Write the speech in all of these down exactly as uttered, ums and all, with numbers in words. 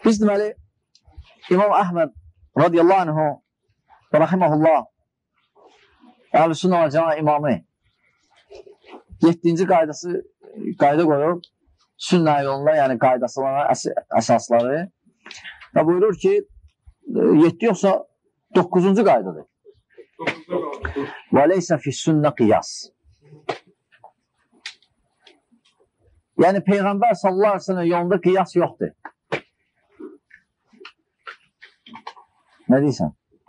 Biz deməli, İmam Əhməd radiyallahu anhu və rahiməhullah Əhl-i-Sünnə və Cəmaə imamı yedinci qaydası qayda qoyub sünnə yolunda, yəni qaydasına əs əsasları və buyurur ki, yeddi yoxsa doqquzuncu qaydadır. Və leysə fis-sünnə qiyas. Yəni Peyğəmbər sallallahu əleyhi və səlləm yolunda qiyas yoxdur. Nə deyirsən?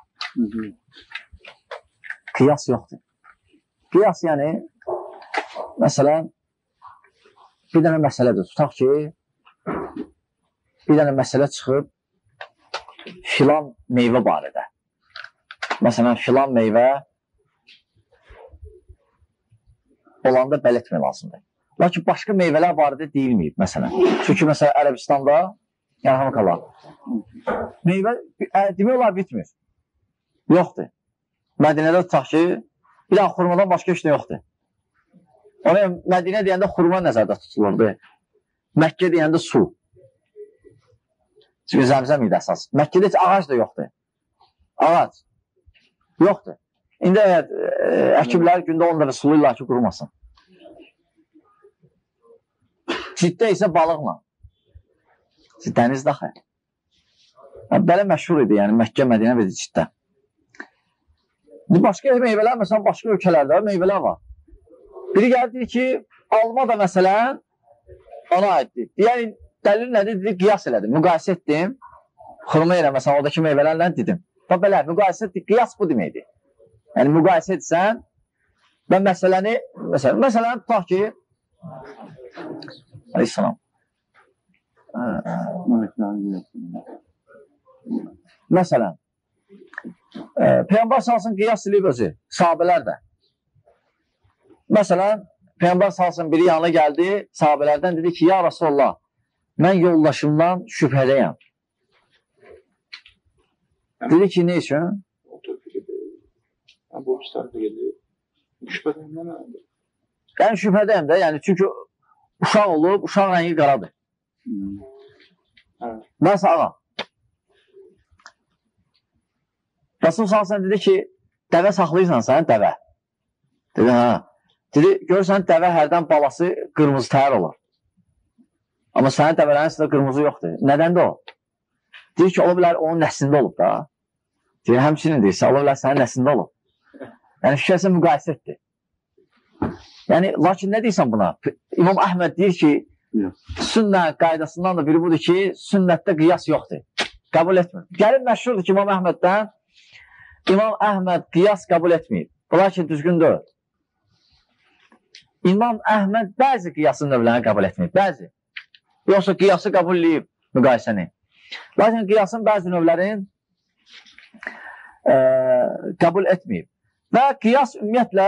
Qiyas yoxdur. Qiyas yəni, məsələn, bir dənə məsələdir. Tutaq ki, bir dənə məsələ çıxıb filan meyvə barədə. Məsələn, filan meyvə olanda bəl etmək lazımdır. Lakin başqa meyvələr barədə deyilməyib, məsələn. Çünki, məsələn, Ərəbistanda, yəni hamıqala, meyvə, demək olar, bitmir. Yoxdur. Mədinədə tutaq ki, bir dənə xurmadan başqa heç nə yoxdur. Ona Mədinə deyəndə xurma nəzərdə tutulurdu. Məkkə deyəndə su. Çünki zəmzəm idi əsas. Məkkədə heç ağac da yoxdur. Ağac. Yoxdur. İndi əgər əkiblər gündə on dəfə sulu ilə ki, qurumasın. Ciddə isə balıqla. Dənizdə axı. Belə məşhur idi, yəni Məkkə, Mədinə və ciddə. Başqa meyvələr, məsələn, başqa ölkələrdə meyvələr var. Biri gəldi ki, alma da məsələn ona aiddir. Yəni, dəlil nədir? Dedi, qiyas elədim, müqayisə etdim. Xurma elə, məsələn, oradakı meyvələrlə dedim. Və belə, müqayisə etdik, qiyas bu deməkdir. Yəni, müqayisə etsən və məsələni, məsələn, məsələn, tutaq ki, Aleyhisselam, məsələn, Peyğəmbər salsın qiyas edib özü, sahabələr də. Məsələn, Peyğəmbər salsın biri yanına gəldi, sahabələrdən dedi ki, ya Rasulullah, mən yoldaşımdan şübhədəyəm. Dedi ki, ne üçün? Yəni, şübhədəyəm də, yəni, çünki uşaq olub, uşaq rəngi qaradır. Mən sağa. Rasul salsın dedi ki, dəvə saxlayırsan sən, dəvə. Dedi, hə. Dedi, görürsən, dəvə hərdən balası qırmızı təhər olur. Amma sənin dəvələrin içində qırmızı yoxdur. Nədən də o? Deyir ki, ola bilər onun nəslində olub da. Deyir, həmçinin deyirsə, ola bilər sənin nəslində olub. Yəni, fikirsə müqayisə etdi. Yəni, lakin nə deyirsən buna? İmam Əhməd deyir ki, sünnə qaydasından da biri budur ki, sünnətdə qiyas yoxdur. Qəbul etmir. Gəlin məşhurdur ki, İmam Əhməddən İmam Əhməd qiyas qəbul etməyib. Lakin düzgün deyil. İmam Əhməd bəzi qiyasın növlərini qəbul etməyib. Bəzi. Yoxsa qiyası qəbul edib müqayisəni. Lakin qiyasın bəzi növlərini e, qəbul etməyib. Və qiyas ümumiyyətlə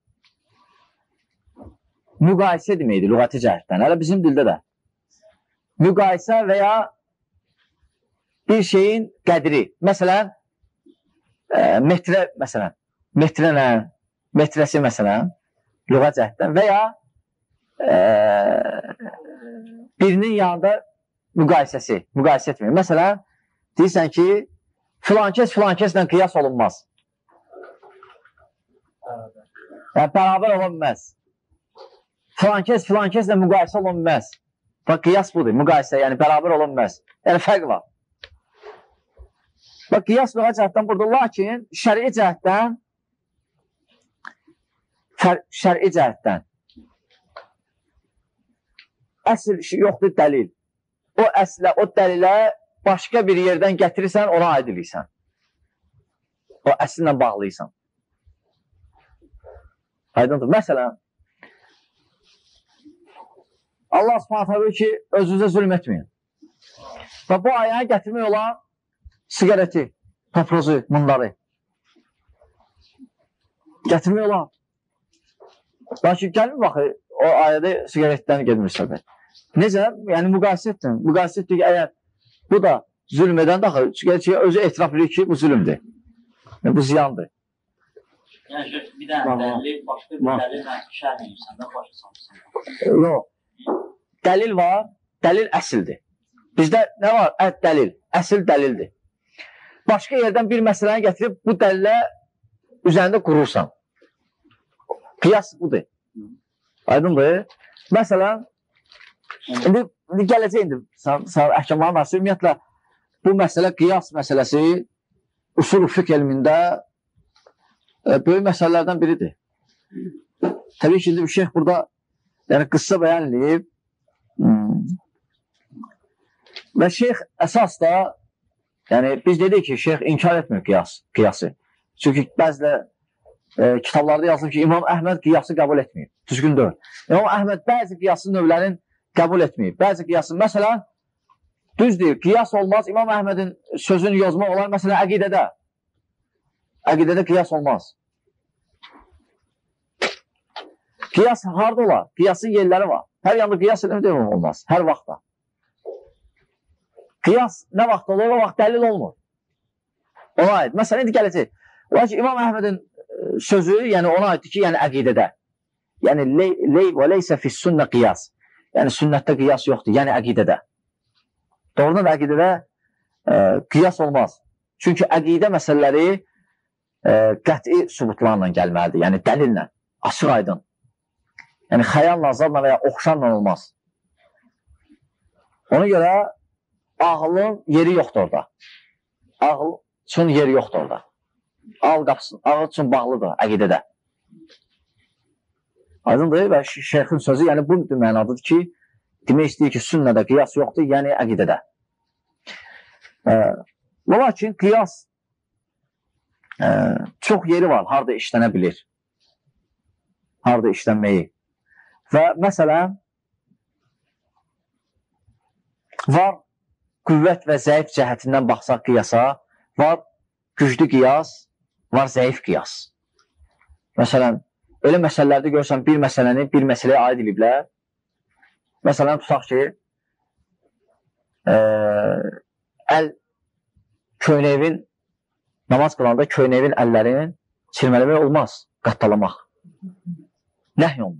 müqayisə deməkdir, lüğəti cəhətdən. Hələ bizim dildə də. Müqayisə və ya bir şeyin qədri. Məsələn, e, metrə, məsələn, metrənə, metrəsi, məsələn, lüğət cəhətdən və ya e, birinin yanında müqayisəsi, müqayisə etmir. Məsələn, deyirsən ki, filankəs filankəslə qiyas olunmaz. Yəni, bərabər olunmaz. Filankəs filankəslə müqayisə olunmaz. Bax, qiyas budur, müqayisə, yəni bərabər olunmaz. Yəni, fərq var. Bax, qiyas lüğət cəhətdən burada, lakin şəri cəhətdən şəri cəhətdən əsl yoxdur dəlil. O əslə, o dəlilə başqa bir yerdən gətirirsən, ona aid edirsən. O əslinlə bağlıysan. Aydındır. Məsələn, Allah subhanətə deyir ki, özünüzə zülm etməyin. Və bu ayəni gətirmək olan sigareti, paprozu, bunları gətirmək olan. Lakin gəlmir baxı, o ayədə sigaretdən gedmir söhbət. Necə? Yəni, müqayisə etdim. Müqayisə etdik ki, əgər bu da zülm edən daxı, sigaretiyə özü etiraf edir ki, bu zülmdür. Bu ziyandır. Yəni, bir dənə dəlil, başqa bir dəlil, şərh edirsən də, başa salırsan. Yox. Dəlil var, dəlil əsildir. Bizdə nə var? Ət dəlil, əsl dəlildir. Başqa yerdən bir məsələni gətirib bu dəlilə üzərində qurursan. Qiyas budur. Aydındır. Məsələn, indi, indi gələcək indi əhkamların arası ümumiyyətlə bu məsələ, qiyas məsələsi usul-u fiqh elmində e, böyük məsələlərdən biridir. Təbii ki, indi şeyx burada yəni qıssa bəyan edib hmm. və şeyx əsas da yəni biz dedik ki, şeyx inkar etmir qiyas, qiyası. Çünki bəzilə e, kitablarda yazılır ki, İmam Əhməd qiyası qəbul etməyib. Düzgün deyil. İmam Əhməd bəzi qiyası növlərin qəbul etməyib. Bəzi qiyası, məsələn, düz deyil, qiyas olmaz. İmam Əhmədin sözünü yozmaq olar, məsələn, əqidədə. Əqidədə qiyas olmaz. Qiyas harada olar? Qiyasın yerləri var. Hər yanda qiyas eləmək olmaz. Hər vaxtda. Qiyas nə vaxt olur? O vaxt dəlil olmur. Ona aid. Məsələn, indi gələcək. Ola ki, İmam Əhmədin sözü, yəni ona aiddir ki, yəni əqidədə. Yəni, ley və leysə fis-sünnə qiyas. Yəni, sünnətdə qiyas yoxdur. Yəni, əqidədə. Doğrudan da əqidədə e, qiyas olmaz. Çünki əqidə məsələləri e, qəti sübutlarla gəlməlidir. Yəni, dəlillə, açıq aydın. Yəni, xəyal nazarla və ya oxşarla olmaz. Ona görə ağılın yeri yoxdur orada. Ağıl üçün yeri yoxdur orada. Ağıl qapısın, ağıl üçün bağlıdır əqidədə. Aydındır və şeyxin sözü, yəni bu mənadır ki, demək istəyir ki, sünnədə qiyas yoxdur, yəni əqidədə. E, lakin qiyas e, çox yeri var, harada işlənə bilir. Harada işlənməyi. Və məsələn, var qüvvət və zəif cəhətindən baxsaq qiyasa, var güclü qiyas, var zəif qiyas. Məsələn, elə məsələlərdə görürsən, bir məsələni bir məsələyə aid ediblər. Məsələn, tutaq ki, e, əl köynəyin, namaz qılanda köynəyin əllərini çirmələmək olmaz, qattalamaq. Nəhy olunur.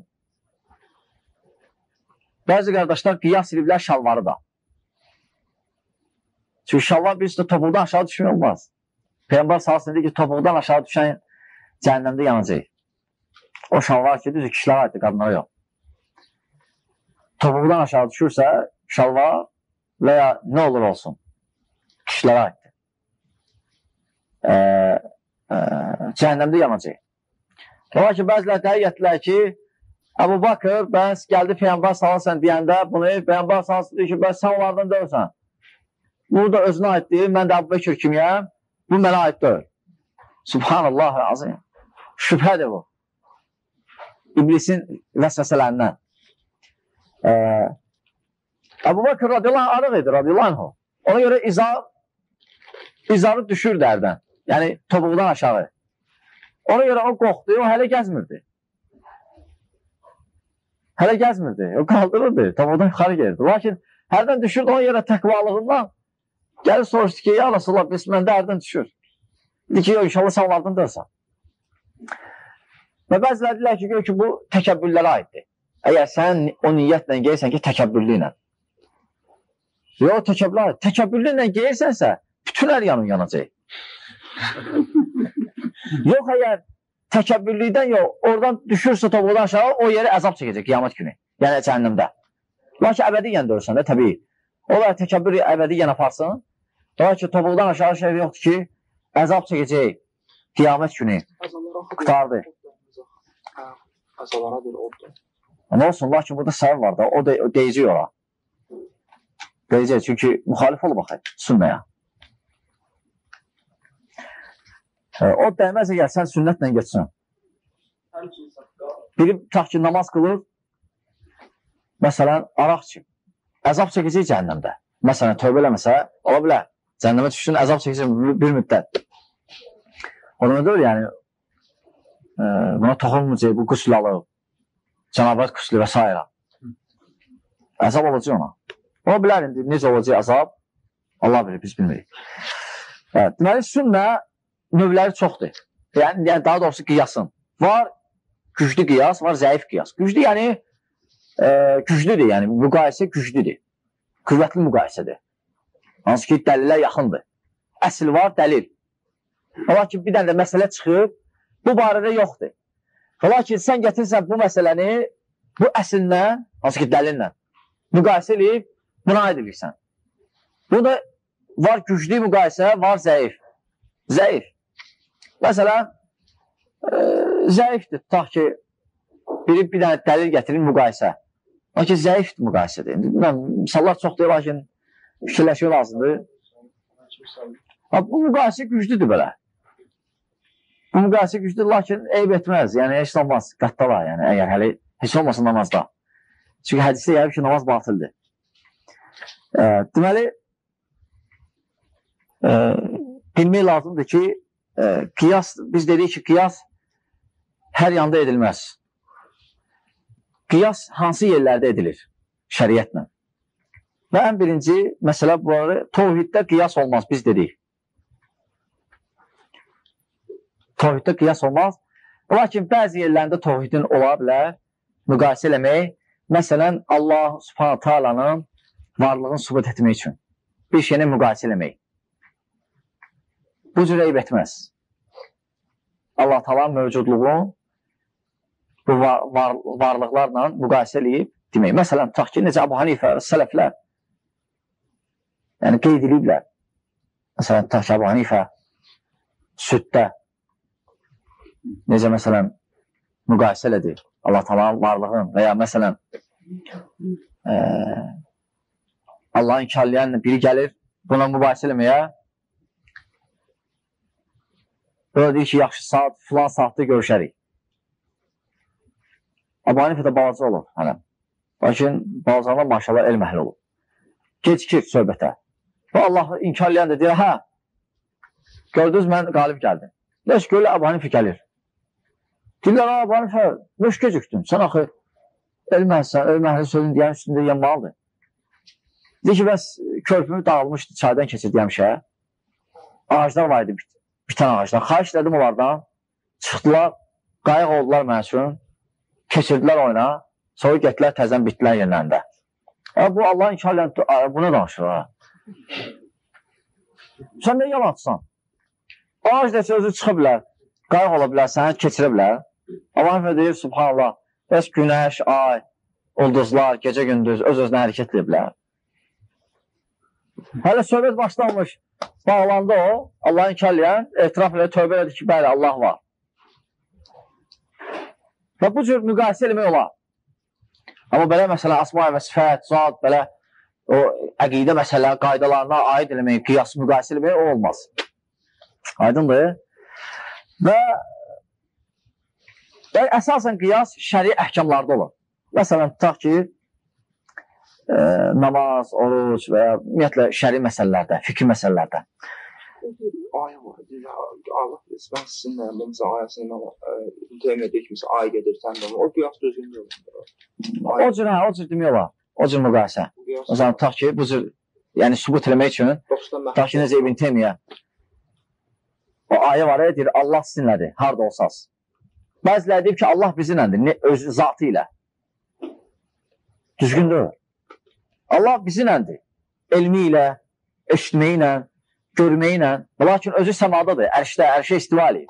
Bəzi qardaşlar qiyas ediblər şalvarı da. Çünki şalvar birisi də topuqdan aşağı düşmək olmaz. Peyğəmbər sallallahu deyir ki, topuqdan aşağı düşən cəhənnəmdə yanacaq. O şalvar ki, düzdür, kişilərə aiddir, qadınlara yox. Topuqdan aşağı düşürsə, şalvar və ya nə olur olsun, kişilərə aiddir. E, e, cəhənnəmdə yanacaq. Ola ki, bəzilər dəqiq etdilər ki, Əbu Bakır, bəs gəldi Peyğəmbər sallallahu deyəndə bunu, Peyğəmbər sallallahu deyir ki, bəs sən onlardan deyilsən. Bu da özünə aiddir, mən də Əbu Bakır kimiyəm, bu mənə aid deyil. Subhanallah və azim. Şübhədir bu. İblisin vəsvəsələrindən. Ee, Əbu Bakır radiyallahu anh arıq idi, radiyallahu anh. Ona görə izar, izarı düşür dərdən. Yəni, topuqdan aşağı. Ona görə o qorxdu, o hələ gəzmirdi. Hələ gəzmirdi, o qaldırırdı, topuqdan yuxarı gelirdi. Lakin hərdən düşürdü, ona görə təqvalığından gəlir soruşdu ki, ya Rasulullah, biz məndə hərdən düşür. Dedi ki, yox, inşallah sən onlardan dörsən. Və bəzilər deyilər ki, gör ki, bu təkəbbürlərə aiddir. Əgər sən o niyyətlə gəlirsən ki, təkəbbürlü ilə. Yox, təkəbbürlü aid. Təkəbbürlü ilə gəlirsənsə, bütün hər yanın yanacaq. Yox, əgər təkəbbürlükdən yox, oradan düşürsə topuqdan aşağı, o yeri əzab çəkəcək qiyamət günü. Yəni, cəhənnəmdə. Lakin əbədiyyən dörsən də, təbii. Olar təkəbbür əbədiyyən aparsın. Lakin topuqdan aşağı şey yoxdur ki, əzab çəkəcək qiyamət günü. Qutardı. Əzalara bir oldu. Ama olsun, lakin burada səbəb var da, o, de, o deyəcək ora. Deyəcək, çünki müxalif olub baxay, sünnəyə. E, o dəyməz əgər sən sünnətlə geçsin. Biri tutaq ki, namaz qılır, məsələn, araq için. Əzab çəkəcək cəhənnəmdə. Məsələn, tövbə eləməsə, ola bilər. Cəhənnəmə düşdün, əzab çəkəcək bir müddət. O da deyil, yəni, e, buna toxunmayacaq, bu qüsül alır. Canabat qüslü və s. Əzab olacaq ona. Ona bilər indi, necə olacaq əzab? Allah bilir, biz bilmirik. Evet, deməli, sünnə növləri çoxdur. Yəni, yəni, daha doğrusu qiyasın. Var güclü qiyas, var zəif qiyas. Güclü, yəni, e, güclüdür, yəni, müqayisə güclüdür. Qüvvətli müqayisədir. Hansı ki, dəlillər yaxındır. Əsl var, dəlil. Ola ki, bir dənə də məsələ çıxıb, bu barədə yoxdur. Ola ki, sən gətirsən bu məsələni, bu əsillə, hansı ki, dəlillə, müqayisə edib, buna edilirsən. Burada var güclü müqayisə, var zəif. Zəif. Məsələn, e, zəifdir, tutaq ki, biri bir dənə dəlil gətirir müqayisə. Lakin zəifdir müqayisədir. Misallar çoxdur, lakin fikirləşmək lazımdır. Bu müqayisə güclüdür belə. Bu müqayisə güclüdür, lakin eyb etməz. Yəni, heç olmaz, qatda var. Yəni, əgər hələ heç olmasın namazda. Çünki hədisdə yərib ki, namaz batildir. E, deməli, e, bilmək lazımdır ki, e, qiyas, biz dedik ki, qiyas hər yanda edilməz. Qiyas hansı yerlərdə edilir şəriətlə? Və ən birinci məsələ bu arada, tovhiddə qiyas olmaz, biz dedik. Tovhiddə qiyas olmaz. Lakin bəzi yerlərində tovhidin ola bilər, müqayisə eləmək, məsələn, Allah subhanahu ta'alanın varlığını sübut etmək üçün. Bir şeyini müqayisə eləmək. Bu cür eyb etməz. Allah ta'alanın mövcudluğunu bu var, var, varlıqlarla müqayisə eləyib demək. Məsələn, tutaq ki, necə Əbu Hanifə, sələflər yəni qeyd ediblər. Məsələn, tutaq ki, Əbu Hanifə süddə necə məsələn müqayisə elədi Allah Taala'nın varlığını və ya məsələn e, Allah'ın inkarlayan biri gəlir buna mübahisə eləməyə böyle deyir ki, yaxşı saat, filan saatda görüşərik. Əbu Hanifə də balaca olur hələm. Lakin balacağına maşallah elm əhli olur. Gecikir söhbətə. Və Allah inkarlayan da deyir, hə, gördünüz mən qalib gəldim. Nəş görlə Əbu Hanifə gəlir. Deyirlər, Əbu Hanifə, nöş gecikdin? Sən axı elm əhlisən, elm əhli sözün deyən üstündə yanmalıdır. Deyir ki, bəs körpümü dağılmışdı, çaydan keçirdi həmişə. Ağaclar var idi, bitən ağaclar. Xahiş elədim onlardan, çıxdılar, qayıq oldular mən üçün, keçirdilər oyuna, sonra getdilər təzən bitdilər yerlərində. Bu Allah'ın inkarlayan, buna danışır ha. Sən nə yalancısan? Ağac da sözü çıxa bilər, qayıq ola bilər, səni keçirə bilər. Allah deyir, subhanallah, bəs günəş, ay, ulduzlar, gecə gündüz öz-özünə hərəkət edə bilər. Hələ söhbət başlanmış, bağlandı o, Allah'ın inkarlayan, etiraf elə, tövbə elədi ki, bəli, Allah var. Və bu cür müqayisə eləmək olar. Amma belə məsələ, asma və sifət, zat, belə o əqidə məsələ, qaydalarına aid eləmək, qiyas müqayisə eləmək, o olmaz. Aydındır. Və yəni, əsasən qiyas şəri əhkamlarda olur. Məsələn, tutaq ki, e, namaz, oruc və ya ümumiyyətlə şəri məsələlərdə, fikir məsələlərdə. Ayə var, Allah mən sizinlə, məsələn, ayəsindən mütəyyən edir ki, ay gedirsən, o qiyas düzgün deyil. O cür, hə, o cür demək olar, o cür müqayisə. Məsələn, tutaq ki, bu cür, yəni sübut eləmək üçün, tutaq ki, necə İbn Teymiyyə, o ayə var, deyir, Allah sizinlədir, harada olsaz. Bəziləri deyib ki, Allah bizimlədir, öz zatı ilə. Düzgün deyil. Allah bizimlədir, elmi ilə, eşitməyi ilə, görməyi ilə, lakin özü səmadadır, ərşdə, ərşə istiva eləyir.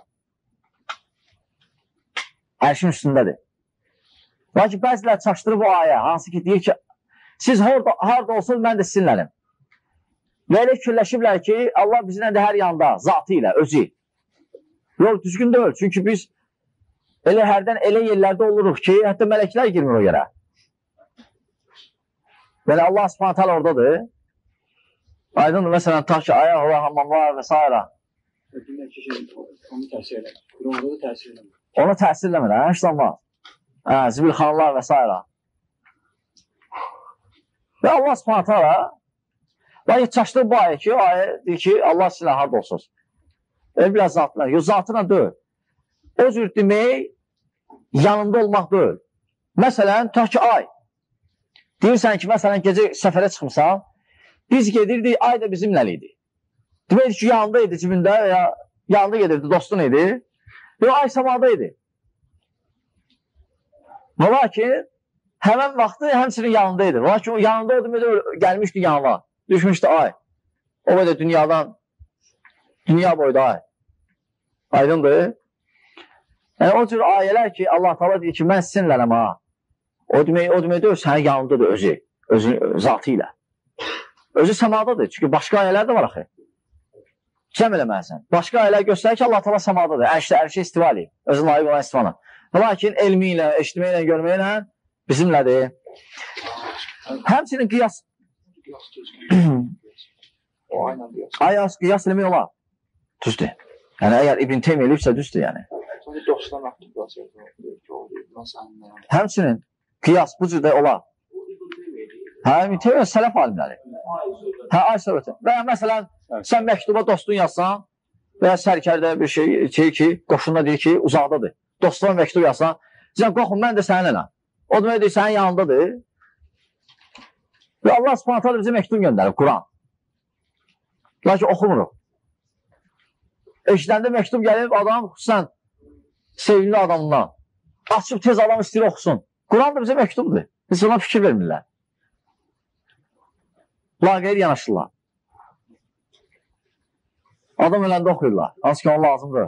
Ərşin üstündədir. Lakin bəziləri çaşdırır bu ayə, hansı ki, deyir ki, siz harada, harada olsanız, mən də sizinlərim. Və elə fikirləşiblər ki, Allah bizimlədir hər yanda, zatı ilə, özü. Yox, düzgün deyil, çünki biz elə hərdən elə yerlərdə oluruq ki, hətta mələklər girmir o yerə. Yəni, Allah subhanət hələ oradadır. Aydındır, məsələn, ta ki, ayaq olar, hamamlar və s. Onu təsir eləmir. Onda da təsir eləmir. Onu təsir eləmir, hə, işlanmaz. Hə, zibilxanlar və s. Və Allah subhanət hələ lakin çaşdır bu ayə ki, o ayə deyir ki, Allah sizinlə harada olsunuz. Elə biraz zatına, yox, zatına deyil. O cür demək, yanında olmaq deyil. Məsələn, tutaq ki, ay. Deyirsən ki, məsələn, gecə səfərə çıxmısan, biz gedirdik, ay da bizimlə idi. Deməkdir ki, yanında idi cibində, ya yanında gedirdi, dostun idi. Yox, ay səmada idi. Lakin, həmən vaxtı həmsinin yanında idi. Lakin o yanında o deməkdir, gəlmişdi yanına, düşmüşdü ay. o qədər dünyadan, dünya boyda aydındır. Yəni, o cür ayələr ki, Allah Teala deyir ki, mən sizinlənəm ha. O demək, o demək deyil, sənin yanındadır özü, özü zatı ilə. Özü səmadadır, çünki başqa ayələr də var axı. Cəm eləməlisən. Başqa ayələr göstərir ki, Allah Teala səmadadır, ərşdə, ərşə istiva eləyir, özü layiq olan istivana. Lakin elmi ilə, eşitmə ilə, görmə ilə bizimlədir. Həmçinin qiyas... O aynen qiyas. Ayas, qiyas eləmək olar. Düzdür. Yəni, əgər İbn Teymiyyə eləyibsə, düzdür, yəni. Dostlar məktub qiyas edir. Həmçinin qiyas bu cürdə olar. Hə, İbn Teymiyyə sələf alimləri. Hə, ay söhbəti. Və məsələn, sən məktuba dostun yazsan və ya sərkərdə bir şey, şey ki, qoşunda deyir ki, uzaqdadır. Dostuna məktub yazsan, deyirsən, qoxun, mən də səninlə. O demək deyir, sənin yanındadır. Və Allah Subhanahu taala bizə məktub göndərir, Quran. Lakin oxumuruq. Eşidəndə məktub gəlib, adam xüsusən sevimli adamından. Açıb tez adam istəyir oxusun. Quran da bizə məktubdur. Biz ona fikir vermirlər. Laqeyr yanaşırlar. Adam öləndə oxuyurlar. Hansı ki, ona lazımdır.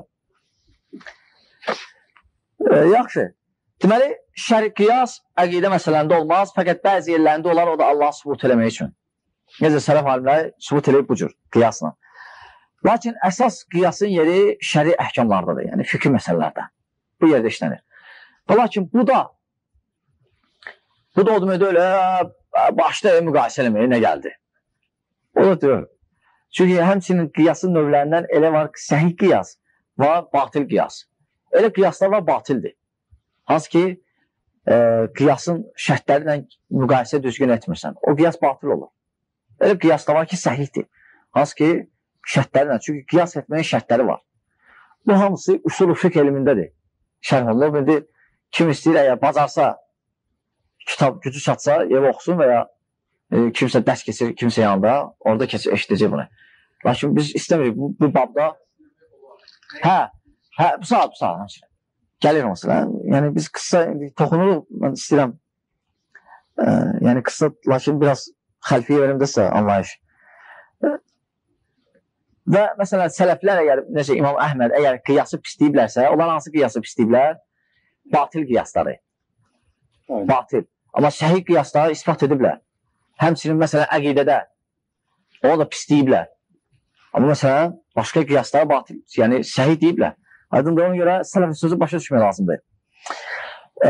E, yaxşı. Deməli, şərik qiyas əqidə məsələndə olmaz, fəqət bəzi yerlərində olar, o da Allah sübut eləmək üçün. Necə sələf alimləri sübut eləyib bu cür qiyasla. Lakin əsas qiyasın yeri şəri əhkamlardadır, yəni fikir məsələlərdə. Bu yerdə işlənir. Lakin bu da bu da o deməkdə öyle başda müqayisə eləməyə nə gəldi? O da deyil. Çünki həmçinin qiyasın növlərindən elə var ki, səhih qiyas var, batil qiyas. Elə qiyaslar var, batildir. Hansı ki, e, qiyasın şərtləri ilə müqayisə düzgün etmirsən. O qiyas batil olur. Elə qiyas da var ki, səhihdir. Hansı ki, şərtləri ilə. Çünki qiyas etməyin şərtləri var. Bu hamısı usul-u fiqh elmindədir. Şərh olunur. İndi kim istəyir, əgər bacarsa, kitab gücü çatsa, ev oxusun və ya e, kimsə dərs keçir, kimsə yanında, orada keçir, eşidəcək bunu. Lakin biz istəmirik bu, bu babda. Hə, hə, bu saat, bu saat, həmçinin. Gəlir məsələn. Yəni biz qısa toxunuruq, mən istəyirəm. E, yəni qısa, lakin biraz xəlfiyyə verimdə sizə anlayış. E, və məsələn, sələflər əgər, necə İmam Əhməd, əgər qiyası pisləyiblərsə, onlar hansı qiyası pisləyiblər? Batil qiyasları. Evet. Batil. Amma səhih qiyasları ispat ediblər. Həmçinin məsələn, əqidədə onu da pisləyiblər. Amma məsələn, başqa qiyasları batil, yəni səhih deyiblər. Aydın da ona görə sələfin sözü başa düşmək lazımdır. Ee,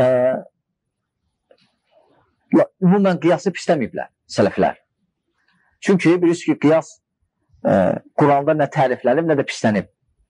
ümumən qiyası pisləməyiblər sələflər. Çünki bilirsiniz ki, qiyas e, Quranda nə təriflənib, nə də pislənib.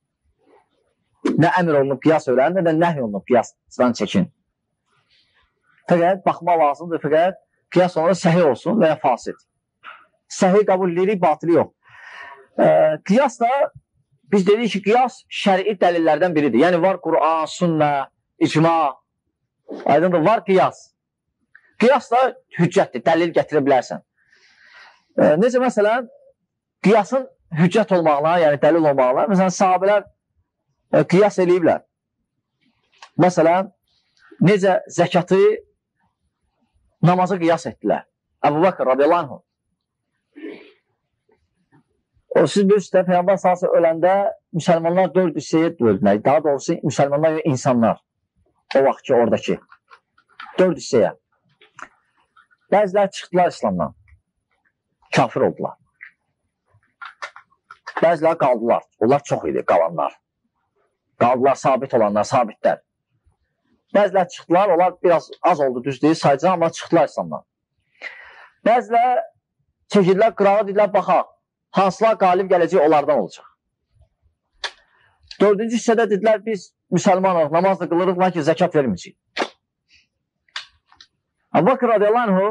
Nə əmr olunub qiyas öyrənib, nə də nəhy olunub qiyasdan çəkin. Fəqət baxmaq lazımdır, fəqət qiyas onlara səhih olsun və ya fasid. Səhih qəbul edirik, batili yox. Ee, qiyas da biz dedik ki, qiyas şəri dəlillərdən biridir. Yəni, var Quran, sünnə, icma, aydındır, var qiyas. Qiyas da hüccətdir, dəlil gətirə bilərsən. E, necə, məsələn, qiyasın hüccət olmağına, yəni dəlil olmağına, məsələn, sahabələr e, qiyas eləyiblər. Məsələn, necə zəkatı namazı qiyas etdilər. Əbu Bakır radiyallahu anh. O, siz bilirsiniz, Peyğəmbər sallallahu öləndə müsəlmanlar dörd hissəyə böldülər. Daha doğrusu, müsəlmanlar və insanlar. O vaxt ki, oradakı. Dörd hissəyə. Bəziləri çıxdılar İslamdan. Kafir oldular. Bəziləri qaldılar. Onlar çox idi, qalanlar. Qaldılar, sabit olanlar, sabitlər. Bəziləri çıxdılar, onlar biraz az oldu, düz deyil, sayıcı, amma çıxdılar İslamdan. Bəziləri çəkildilər, qırağa dedilər, baxaq. Hansılar qalib gələcək, onlardan olacaq. Dördüncü hissədə dedilər, biz müsəlmanıq, namaz da qılırıq, lakin zəkat verməyəcək. Əbu Bakır radiyallahu anh,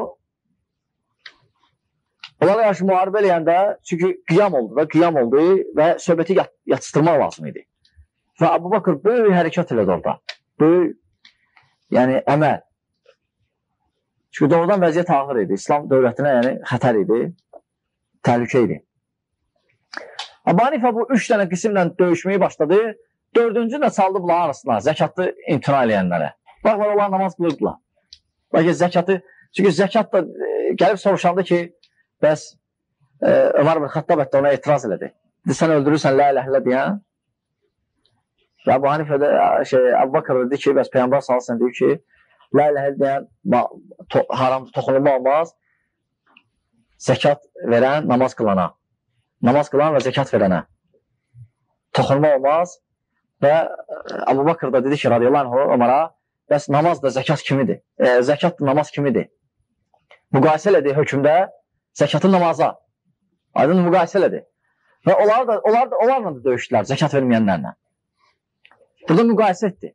onlara qarşı müharibə eləyəndə, çünki qiyam oldu da, qiyam oldu və söhbəti yat yatışdırmaq lazım idi. Və Əbu Bakır böyük hərəkat elədi orada. Böyük, yəni əməl. Çünki doğrudan vəziyyət ağır idi. İslam dövlətinə yəni xətər idi, təhlükə idi. Əbu Hanifə bu üç dənə qismlə döyüşməyi başladı. Dördüncü də saldı bunların arasına, zəkatı imtina eləyənlərə. Baxlar, onlar namaz qılırdılar. Lakin zəkatı, çünki zəkat da e, gəlib soruşanda ki, bəs e, Ömər bin Xattab hətta ona etiraz elədi. Dedi, sən öldürürsən la ilə illə deyən. Və Əbu Hanifə də, şey, Əbu Bakır dedi ki, bəs Peyğəmbər sallallahu əleyhi və səlləm deyib ki, la ilə illə deyən to haram toxunulma olmaz, zəkat verən, namaz qılana. Namaz qılan və zəkat verənə. Toxunma olmaz və Əbu Bakır da dedi ki, radiyallahu anh, Ömərə, bəs namaz da zəkat kimidir? E, zəkat da namaz kimidir? Müqayisə elədi hökmdə zəkatın namaza. Aydın müqayisə elədi. Və onlar da, onlar da, onlarla da döyüşdülər, zəkat verməyənlərlə. Burada müqayisə etdi.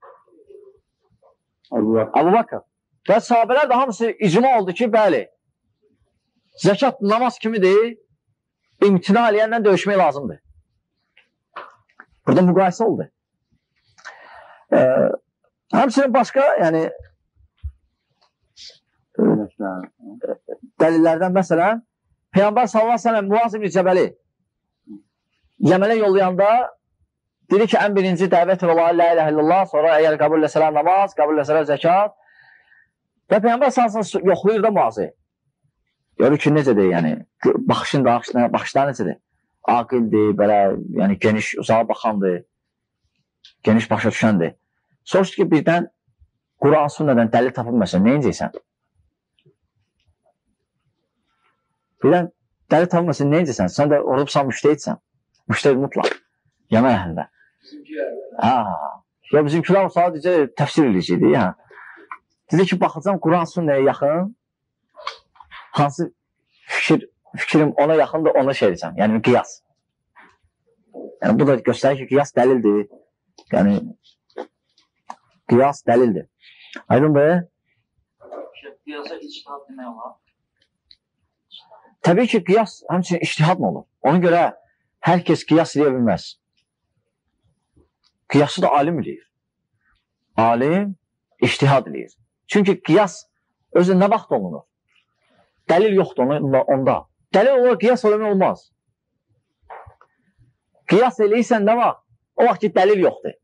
Əbu Bakır. Və sahabələr də hamısı icma oldu ki, bəli, zəkat namaz kimidir, imtina eləyənlə döyüşmək lazımdır. Burada müqayisə oldu. Ee, həmçinin başqa, yəni dəlillərdən məsələn, Peyğəmbər sallallahu əleyhi və səlləm Muaz ibn Cəbəli Yəmənə yollayanda dedi ki, ən birinci dəvət ola la ilahe illallah, sonra əgər qəbul eləsələr namaz, qəbul eləsələr zəkat. Və Peyğəmbər sallallahu əleyhi və səlləm yoxlayır da Muazı. Görür ki, necədir, yəni, baxışın da, baxışlar necədir? Aqildir, belə, yəni geniş, uzağa baxandır, geniş başa düşəndir. Soruşdu ki, birdən Quran sünnədən dəlil tapılmasın, nə incəysən? Birdən dəlil tapılmasın, nə incəysən? Sən də orada müştəhidsən. Müştəhid mutlaq. Yəmən əhlində. Ya bizimkilər sadəcə təfsir edəcəkdir. Ya. Dedi ki, baxacam Quran sünnəyə yaxın, hansı fikir, fikrim ona yaxındır, ona şey edəcəm. Yəni qiyas. Yəni bu da göstərir ki, qiyas dəlildir. Yəni qiyas dəlildir. Aydındır? Qiyasa ictihad demək olar. Təbii ki, qiyas həmçinin ictihadla olur. Ona görə hər kəs qiyas edə bilməz. Qiyası da alim eləyir. Alim ictihad eləyir. Çünki qiyas özü nə vaxt olunur? Dəlil yoxdur onda. Dəlil olaraq qiyas eləmək olmaz. Qiyas eləyirsən nə vaxt? O vaxt ki, dəlil yoxdur.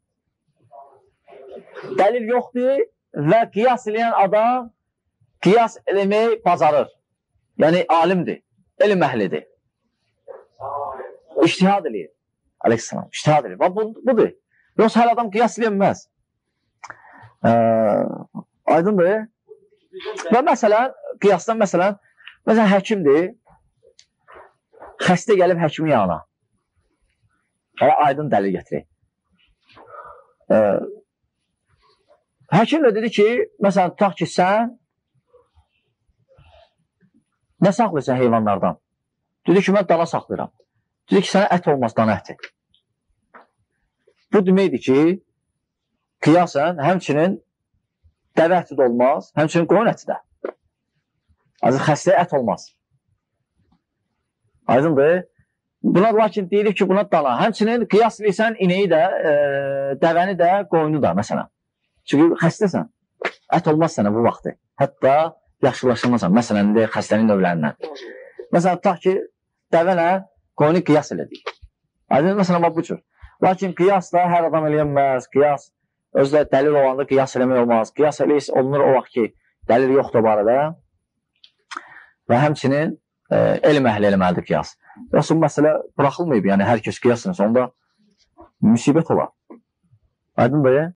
Dəlil yoxdur və qiyas eləyən adam qiyas eləməyi bacarır. Yəni, alimdir, elm əhlidir. İctihad eləyir. Aleyhisselam, ictihad eləyir. Bu, budur. Yoxsa hər adam qiyas eləyəməz. Ee, aydındır. Və məsələn, qiyasdan məsələn, məsələn, həkimdir, xəstə gəlib həkimin yanına. Hələ aydın dəlil gətirir. Ee, həkim də dedi ki, məsələn, tutaq ki, sən nə saxlayırsan heyvanlardan? Dedi ki, mən dana saxlayıram. Dedi ki, sənə ət olmaz, dana əti. Bu deməkdir ki, qiyasən həmçinin dəvə əti də olmaz, həmçinin qoyun əti də. Azı xəstəyə ət olmaz. Aydındır. Buna lakin deyilir ki, buna dana. Həmçinin qiyas edirsən inəyi də, e, dəvəni də, qoyunu da, məsələn. Çünki xəstəsən, ət olmaz sənə bu vaxtı. Hətta yaxşılaşılmasan, məsələn, xəstənin növlərindən. Məsələn, tutaq ki, dəvənə qoyunu qiyas elədik. Aydın, məsələn, bu cür. Lakin qiyas da hər adam eləyənməz. Qiyas, özlə dəlil olanda qiyas eləmək olmaz. Qiyas eləyis olunur o vaxt ki, dəlil yoxdur barədə. Və həmçinin e, elm əhli eləməlidir qiyas. Yoxsa bu məsələ buraxılmayıb, yəni hər kəs qiyas eləsə, onda müsibət olar. Aydın da ya?